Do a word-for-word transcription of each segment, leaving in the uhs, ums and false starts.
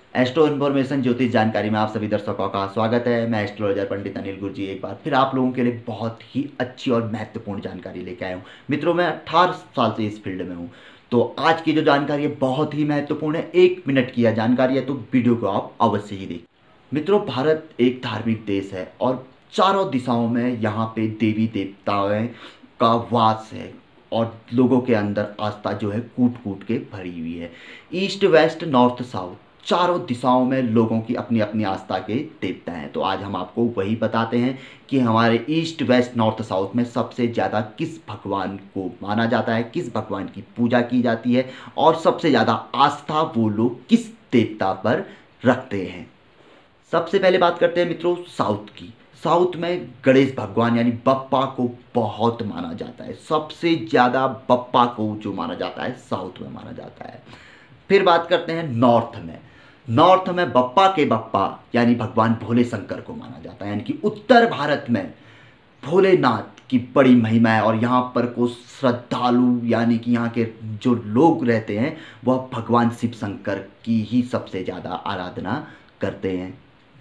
Astro information ज्योतिष जानकारी में आप सभी दर्शकों का स्वागत है। मैं एस्ट्रोलॉजर पंडित अनिल गुरुजी एक बार फिर आप लोगों के लिए बहुत ही अच्छी और महत्वपूर्ण जानकारी लेके आया हूँ। मित्रों, मैं अठारह साल से इस फील्ड में हूँ, तो आज की जो जानकारी है बहुत ही महत्वपूर्ण है। एक मिनट की यह जानकारी है, तो वीडियो को आप अवश्य ही देखें। मित्रों, भारत एक धार्मिक देश है और चारों दिशाओं में यहाँ पे देवी देवताओं का वास है और लोगों के अंदर आस्था जो है कूट कूट के भरी हुई है। ईस्ट वेस्ट नॉर्थ साउथ चारों दिशाओं में लोगों की अपनी अपनी आस्था के देवता हैं। तो आज हम आपको वही बताते हैं कि हमारे ईस्ट वेस्ट नॉर्थ साउथ में सबसे ज़्यादा किस भगवान को माना जाता है, किस भगवान की पूजा की जाती है और सबसे ज़्यादा आस्था वो लोग किस देवता पर रखते हैं। सबसे पहले बात करते हैं मित्रों साउथ की। साउथ में गणेश भगवान यानी बप्पा को बहुत माना जाता है। सबसे ज़्यादा बप्पा को जो माना जाता है साउथ में माना जाता है। फिर बात करते हैं नॉर्थ में। नॉर्थ में बप्पा के बप्पा यानी भगवान भोले शंकर को माना जाता है, यानी कि उत्तर भारत में भोलेनाथ की बड़ी महिमा है और यहाँ पर को श्रद्धालु यानी कि यहाँ के जो लोग रहते हैं वह भगवान शिव शंकर की ही सबसे ज़्यादा आराधना करते हैं।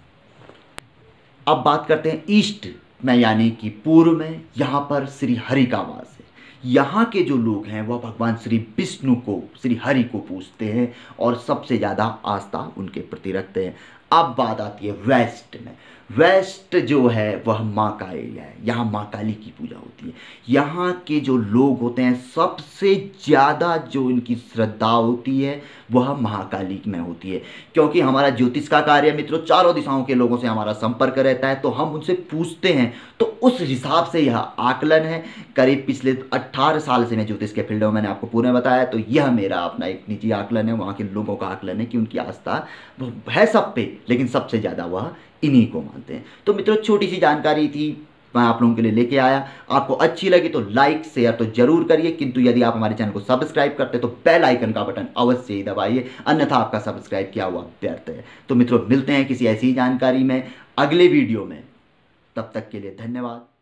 अब बात करते हैं ईस्ट में यानी कि पूर्व में। यहाँ पर श्री हरि का वास है। यहाँ के जो लोग हैं वह भगवान श्री विष्णु को, श्री हरि को पूजते हैं और सबसे ज़्यादा आस्था उनके प्रति रखते हैं। अब बात आती है वेस्ट में। वेस्ट जो है वह माँ का एरिया है। यहाँ माँ काली की पूजा होती है। यहाँ के जो लोग होते हैं सबसे ज़्यादा जो इनकी श्रद्धा होती है वह महाकाली में होती है, क्योंकि हमारा ज्योतिष का कार्य मित्रों चारों दिशाओं के लोगों से हमारा संपर्क रहता है, तो हम उनसे पूछते हैं। तो उस हिसाब से यह आकलन है। करीब पिछले अट्ठारह साल से मैं ज्योतिष के फील्ड में, मैंने आपको पूरे बताया, तो यह मेरा अपना एक निजी आकलन है। वहाँ के लोगों का आकलन है कि उनकी आस्था है सब पे, लेकिन सबसे ज़्यादा वह इन्हीं को मानते हैं। तो मित्रों छोटी सी जानकारी थी, मैं आप लोगों के लिए लेके आया। आपको अच्छी लगी तो लाइक शेयर तो जरूर करिए, किंतु यदि आप हमारे चैनल को सब्सक्राइब करते तो बेल आइकन का बटन अवश्य ही दबाइए, अन्यथा आपका सब्सक्राइब किया हुआ व्यर्थ है। तो मित्रों मिलते हैं किसी ऐसी जानकारी में अगले वीडियो में। तब तक के लिए धन्यवाद।